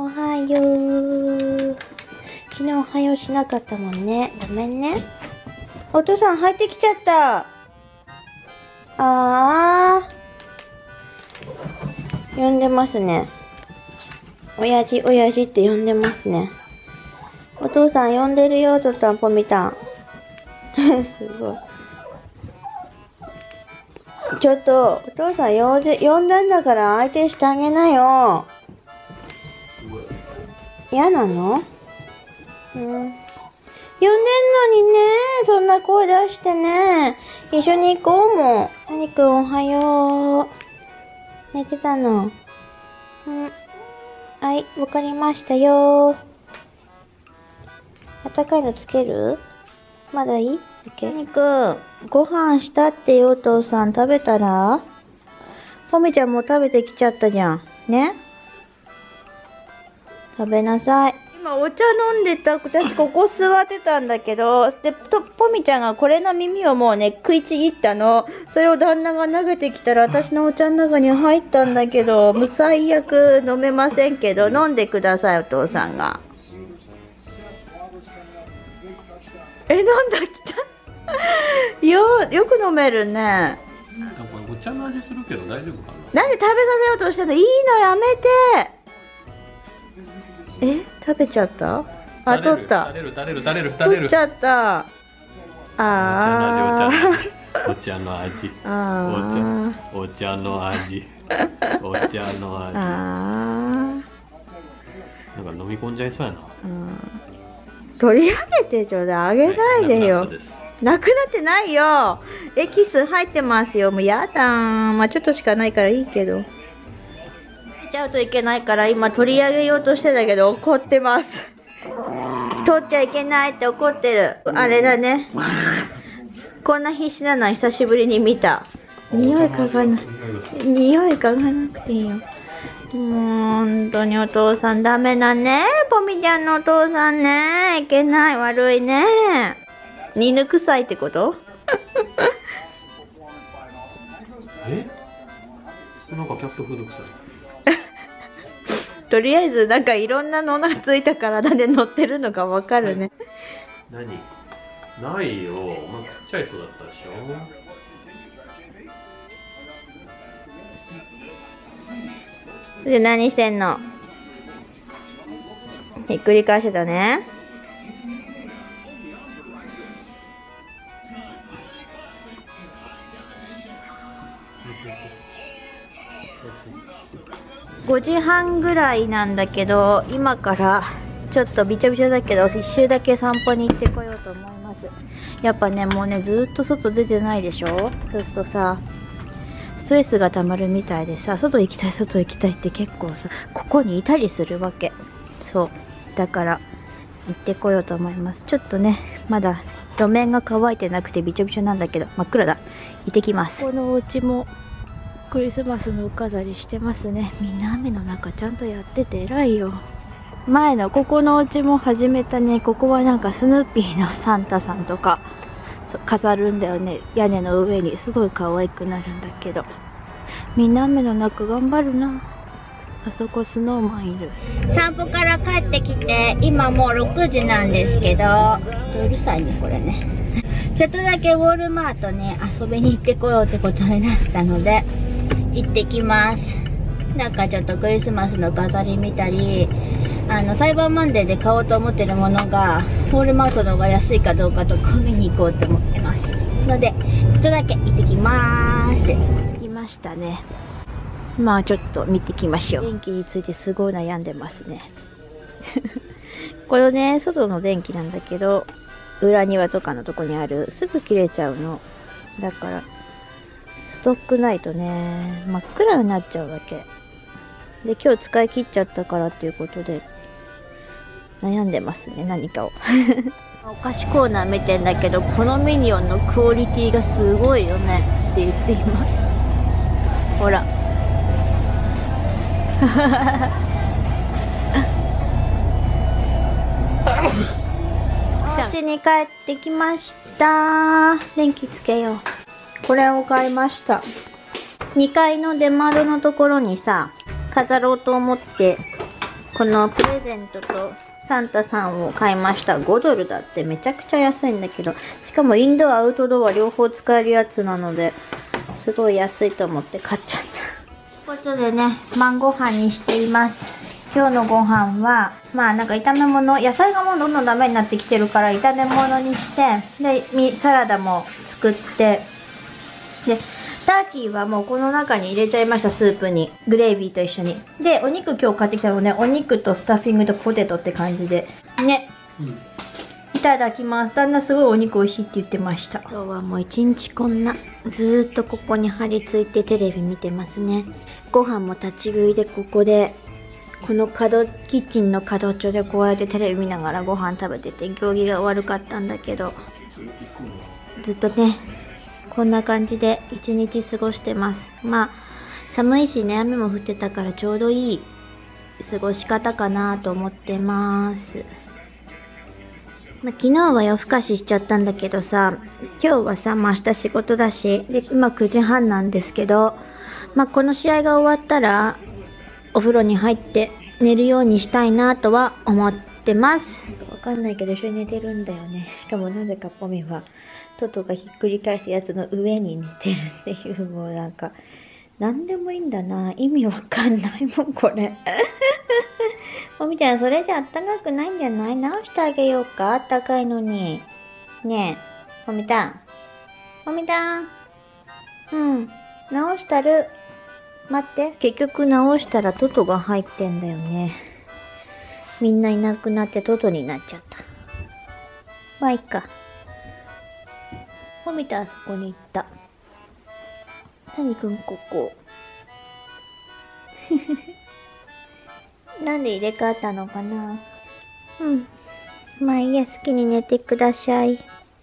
おはよう。昨日おはようしなかったもんね。ごめんね。お父さん入ってきちゃった。呼んでますね。親父、親父って呼んでますね。お父さん呼んでるよ、トタンポミタン。すごい。ちょっと、お父さん呼んだんだから相手してあげなよ。嫌なの？呼んでんのにね、そんな声出してね。一緒に行こうもん。何くんおはよう。寝てたの？はい、わかりましたよ。あったかいのつける？まだいい？何くん、ご飯したってよ、お父さん。食べたら？ポミちゃんもう食べてきちゃったじゃん。ね？食べなさい。今お茶飲んでた、私ここ座ってたんだけど、で、ポミちゃんがこれの耳をもうね、食いちぎったの。それを旦那が投げてきたら私のお茶の中に入ったんだけど、もう最悪飲めませんけど、飲んでください、お父さんが。飲んだきたよく飲めるね。 なんかお茶の味するけど大丈夫かな。なんで食べさせようとしてんの？いいのやめて。食べちゃった？取った。取っちゃった。 お茶の味。お茶の味。なんか飲み込んじゃいそうやな。 取り上げてちょうだい。あげないでよ。なくなってないよ。エキス入ってますよ。もうやだー。まあちょっとしかないからいいけど。ちゃうといけないから今取り上げようとしてたけど怒ってます。取っちゃいけないって怒ってる。あれだね。こんな必死なのは久しぶりに見た。匂い嗅がなくていいよ。本当にお父さんダメだね。ポミちゃんのお父さんね。いけない、悪いね。犬臭いってこと？ なんかキャットフード臭い。 とりあえずなんかいろんなのがついた体で乗ってるのがわかるね。 何？ないよ。まあ、食っちゃいそうだったでしょ。 で何してんの？ひっくり返してたね。5時半ぐらいなんだけど、今からちょっとびちょびちょだけど一周だけ散歩に行ってこようと思います。やっぱね、もうね、ずっと外出てないでしょ。そうするとさ、ストレスがたまるみたいでさ、外行きたいって結構さ、ここにいたりするわけ。そうだから行ってこようと思います。ちょっとね、まだ路面が乾いてなくてびちょびちょなんだけど、真っ暗だ。行ってきます。このお家もクリスマスのお飾りしてますね。みんな雨の中ちゃんとやってて偉いよ。前のここのお家も始めたね。ここはなんかスヌーピーのサンタさんとか飾るんだよね。屋根の上にすごい可愛くなるんだけど、みんな雨の中頑張るな。あそこスノーマンいる。散歩から帰ってきて今もう6時なんですけど、ちょっとうるさいねこれね。ちょっとだけウォールマートね遊びに行ってこようってことになったので行ってきます。なんかちょっとクリスマスの飾り見たり、サイバーマンデーで買おうと思ってるものがウォールマートの方が安いかどうかとか見に行こうと思ってますので、ちょっとだけ行ってきまーす。着きましたね。まあちょっと見てきましょう。電気についてすごい悩んでますね。このね、外の電気なんだけど、裏庭とかのとこにある、すぐ切れちゃうの。だからストックないとね、真っ暗になっちゃうわけで、今日使い切っちゃったからっていうことで悩んでますね、何かを。お菓子コーナー見てんだけど、このミニオンのクオリティがすごいよねって言っています。ほら。お家に帰ってきました。電気つけよう。これを買いました。2階の出窓のところにさ、飾ろうと思ってこのプレゼントとサンタさんを買いました。5ドルだってめちゃくちゃ安いんだけど、しかもインドア、アウトドア両方使えるやつなので、すごい安いと思って買っちゃった。ということでね、晩ご飯にしています。今日のご飯は、まあなんか炒め物、野菜がもうどんどんダメになってきてるから炒め物にして、で、サラダも作って、で、ターキーはもうこの中に入れちゃいました、スープに。グレービーと一緒に。で、お肉今日買ってきたのね、お肉とスタッフィングとポテトって感じで。ね。いただきます。旦那すごいお肉美味しいって言ってました。今日はもう一日こんな、ずーっとここに張り付いてテレビ見てますね。ご飯も立ち食いでここで、このキッチンの角っちょでこうやってテレビ見ながらご飯食べてて、行儀が悪かったんだけど、ずっとね、こんな感じで一日過ごしてます。まあ寒いしね、雨も降ってたからちょうどいい過ごし方かなと思ってます。まあ、昨日は夜更かししちゃったんだけどさ、今日はさ、まあ、明日仕事だし、で今9時半なんですけど、まあ、この試合が終わったらお風呂に入って寝るようにしたいなとは思ってます。わかんないけど一緒に寝てるんだよね。しかもなぜかポミはトトがひっくり返したやつの上に寝てるっていう、もうなんか何でもいいんだな。意味わかんないもんこれ。ポミちゃんそれじゃあったかくないんじゃない？直してあげようか、あったかいのに。ねえポミタン、ポミタン、直したる。待って、結局直したらトトが入ってんだよね。みんないなくなってトトになっちゃった。まあいいか。ポミタあそこに行った。タミくんここ。なんで入れ替わったのかな。まあいいや、好きに寝てください。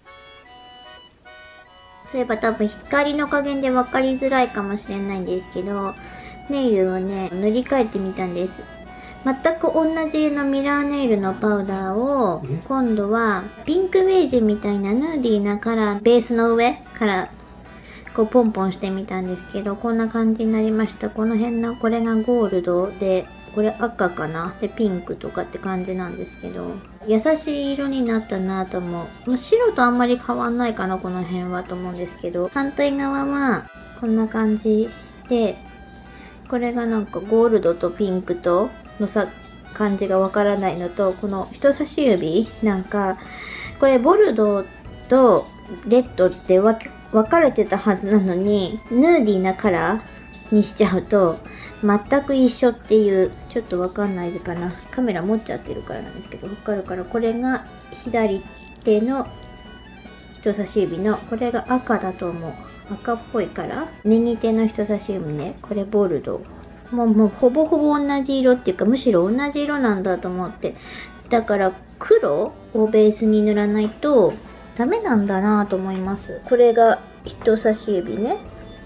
そういえば多分光の加減で分かりづらいかもしれないんですけど、ネイルをね、塗り替えてみたんです。全く同じ色のミラーネイルのパウダーを、今度はピンクベージュみたいなヌーディーなカラー、ベースの上からこうポンポンしてみたんですけど、こんな感じになりました。この辺の、これがゴールドで、これ赤かなで、ピンクとかって感じなんですけど、優しい色になったなと思う。もう白とあんまり変わんないかな、この辺はと思うんですけど、反対側はこんな感じで、これがなんかゴールドとピンクとの感じがわからないのと、この人差し指なんか、これボルドーとレッドって分かれてたはずなのに、ヌーディーなカラーにしちゃうと全く一緒っていう、ちょっとわかんないかな、カメラ持っちゃってるからなんですけど、わかるから、これが左手の人差し指の、これが赤だと思う。赤っぽいから、右手の人差し指ね、これボルドー。もうほぼほぼ同じ色っていうか、むしろ同じ色なんだと思って。だから黒をベースに塗らないとダメなんだなと思います。これが人差し指ね。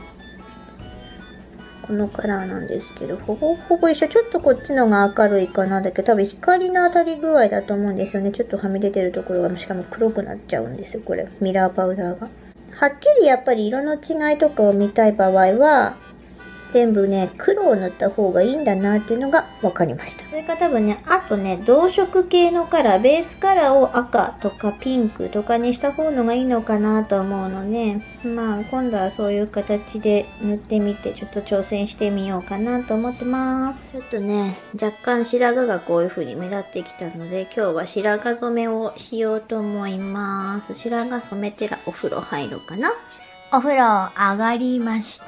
このカラーなんですけど、ほぼほぼ一緒。ちょっとこっちのが明るいかな。だけど多分光の当たり具合だと思うんですよね。ちょっとはみ出てるところが、しかも黒くなっちゃうんですよ、これ。ミラーパウダーが。はっきりやっぱり色の違いとかを見たい場合は、全部ね、黒を塗った方がいいんだなっていうのが分かりました。それから多分ね、あとね、同色系のカラー、ベースカラーを赤とかピンクとかにした方のがいいのかなと思うので、まあ今度はそういう形で塗ってみて、ちょっと挑戦してみようかなと思ってます。ちょっとね、若干白髪がこういう風に目立ってきたので、今日は白髪染めをしようと思います。白髪染めてらお風呂入ろうかな。お風呂上がりました。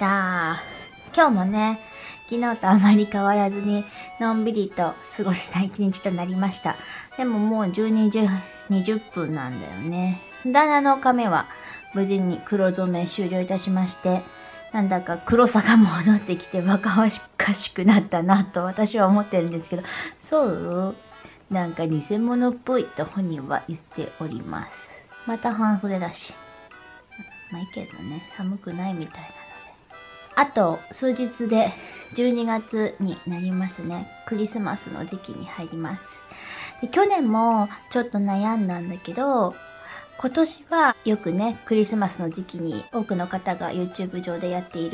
今日もね、昨日とあまり変わらずにのんびりと過ごした一日となりました。でももう12時20分なんだよね。旦那の髪は無事に黒染め終了いたしまして、なんだか黒さが戻ってきて若々しくなったなと私は思ってるんですけど、そうなんか偽物っぽいと本人は言っております。また半袖だし。まあいいけどね、寒くないみたいな。あと数日で12月になりますね。クリスマスの時期に入ります。で、去年もちょっと悩んだんだけど、今年はよくね、クリスマスの時期に多くの方が YouTube 上でやっている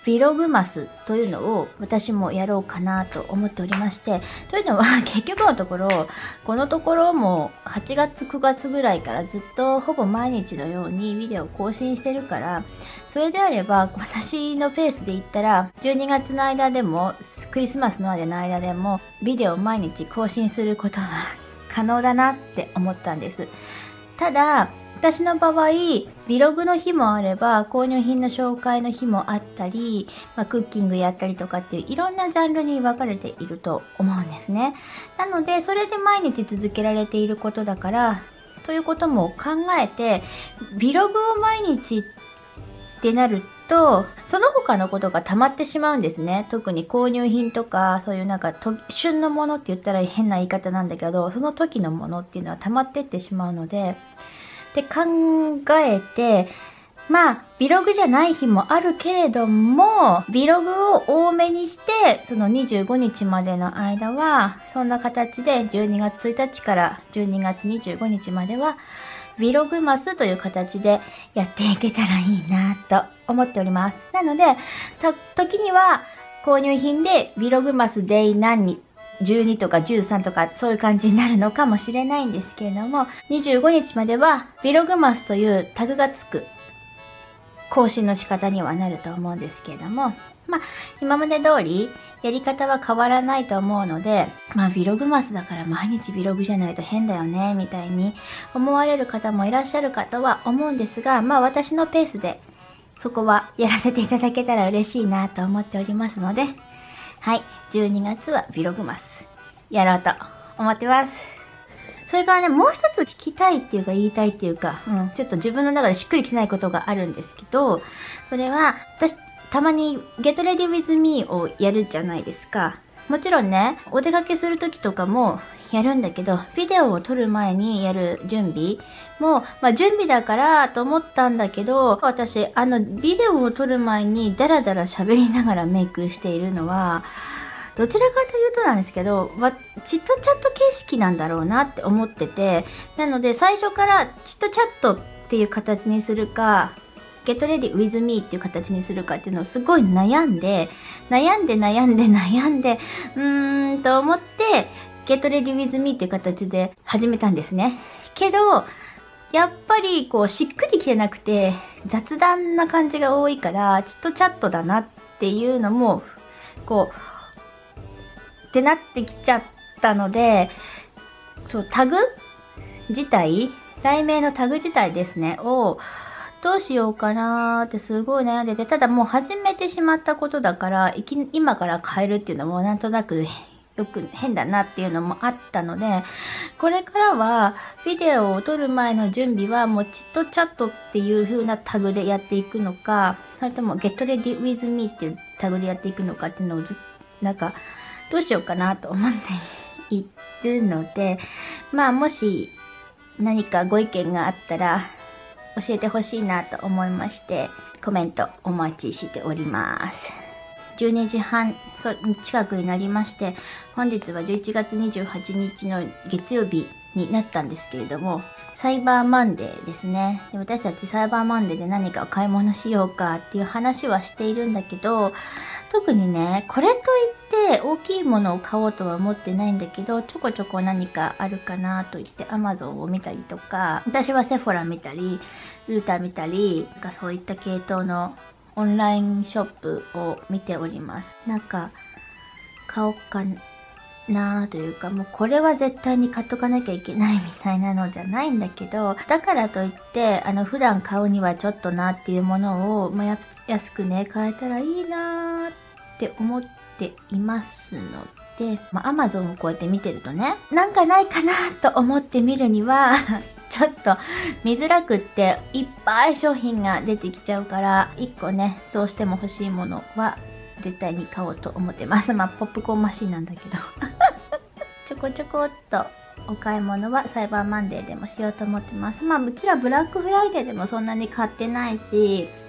Vlog マスというのを私もやろうかなと思っておりまして、というのは結局のところ、このところも8月9月ぐらいからずっとほぼ毎日のようにビデオを更新してるから、それであれば私のペースで言ったら12月の間でもクリスマスまでの間でもビデオを毎日更新することは可能だなって思ったんです。ただ私の場合、Vlog の日もあれば、購入品の紹介の日もあったり、クッキングやったりとかっていういろんなジャンルに分かれていると思うんですね。なので、それで毎日続けられていることだから、ということも考えて、Vlog を毎日ってなると、その他のことが溜まってしまうんですね。特に購入品とか、そういう旬のものって言ったら変な言い方なんだけど、その時のものっていうのは溜まってってしまうので、って考えて、Vlog じゃない日もあるけれども、Vlog を多めにして、その25日までの間は、そんな形で12月1日から12月25日までは、Vlog マスという形でやっていけたらいいなと思っております。なので、時には購入品で Vlog マスデイ何日、12とか13とかそういう感じになるのかもしれないんですけれども、25日までは Vlog マスというタグがつく更新の仕方にはなると思うんですけれども、今まで通りやり方は変わらないと思うので、Vlog マスだから毎日 Vlog じゃないと変だよね、みたいに思われる方もいらっしゃるかとは思うんですが、私のペースでそこはやらせていただけたら嬉しいなと思っておりますので、はい、12月は Vlog マスやろうと思ってます。それからね、もう一つ聞きたいっていうか言いたいっていうか、ちょっと自分の中でしっくりきてないことがあるんですけど、それは、私、たまに Get Ready With Me をやるじゃないですか。もちろんね、お出かけするときとかもやるんだけど、ビデオを撮る前にやる準備も、準備だからと思ったんだけど、私、ビデオを撮る前にダラダラ喋りながらメイクしているのは、どちらかというとなんですけど、チットチャット形式なんだろうなって思ってて、なので最初からチットチャットっていう形にするか、Get Ready With Me っていう形にするかっていうのをすごい悩んで、と思って、Get Ready With Me っていう形で始めたんですね。けど、やっぱりしっくりきてなくて、雑談な感じが多いから、チットチャットだなっていうのも、ってなってきちゃったので、タグ自体、題名のタグ自体ですね、をどうしようかなーってすごい悩んでて、ただもう始めてしまったことだから、今から変えるっていうのもなんとなくよく変だなっていうのもあったので、これからはビデオを撮る前の準備はもうチットチャットっていう風なタグでやっていくのか、それとも Get Ready With Me っていうタグでやっていくのかっていうのをどうしようかなと思っているので、もし何かご意見があったら教えてほしいなと思いまして、コメントお待ちしております。12時半近くになりまして、本日は11月28日の月曜日になったんですけれども、サイバーマンデーですね。で、私たちサイバーマンデーで何かお買い物しようかっていう話はしているんだけど、特にね、これといって大きいものを買おうとは思ってないんだけど、ちょこちょこ何かあるかなと言って Amazon を見たりとか、私はセフォラ見たり、ルーター見たり、そういった系統のオンラインショップを見ております。買おうかなというか、もうこれは絶対に買っとかなきゃいけないみたいなのじゃないんだけど、だからといって普段買うにはちょっとなっていうものを、安くね買えたらいいなって思っていますので、Amazon をこうやって見てるとね、なんかないかなと思って見るにはちょっと見づらくっていっぱい商品が出てきちゃうから、1個ねどうしても欲しいものは絶対に買おうと思ってます。ポップコーンマシンなんだけどちょこちょこっとお買い物はサイバーマンデーでもしようと思ってます。うちらブラックフライデーでもそんなに買ってないし、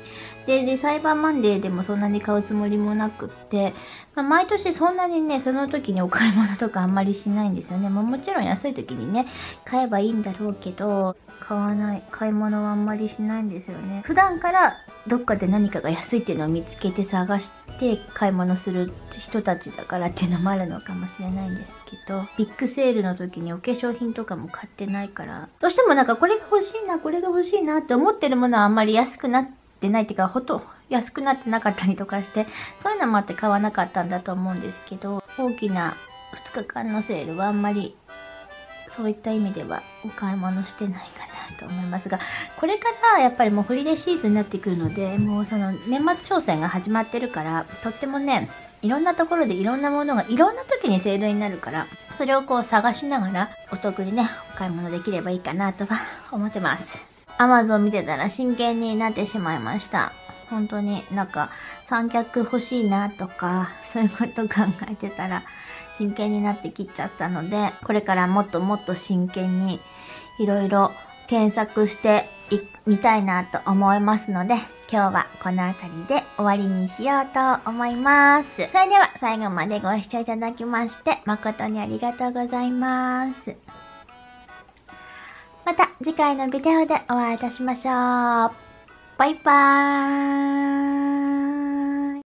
で、サイバーマンデーでもそんなに買うつもりもなくって、毎年そんなにね、その時にお買い物とかあんまりしないんですよね。もちろん安い時にね、買えばいいんだろうけど、買い物はあんまりしないんですよね。普段からどっかで何かが安いっていうのを見つけて探して買い物する人たちだからっていうのもあるのかもしれないんですけど、ビッグセールの時にお化粧品とかも買ってないから、どうしてもなんかこれが欲しいな、これが欲しいなって思ってるものはあんまり安くなってないっていうか、安くなってなかったりとかして、そういうのもあって買わなかったんだと思うんですけど、大きな2日間のセールはあんまりそういった意味ではお買い物してないかなと思いますが、これからやっぱりもうホリデーシーズンになってくるので、もうその年末商戦が始まってるから、とってもね、いろんなところでいろんなものがいろんな時にセールになるから、それをこう探しながらお得にね、お買い物できればいいかなとは思ってます。Amazon 見てたら真剣になってしまいました。本当になんか三脚欲しいなとか、そういうこと考えてたら真剣になってきちゃったので、これからもっともっと真剣にいろいろ検索してみたいなと思いますので、今日はこの辺りで終わりにしようと思います。それでは最後までご視聴いただきまして誠にありがとうございます。また次回のビデオでお会いいたしましょう。バイバーイ。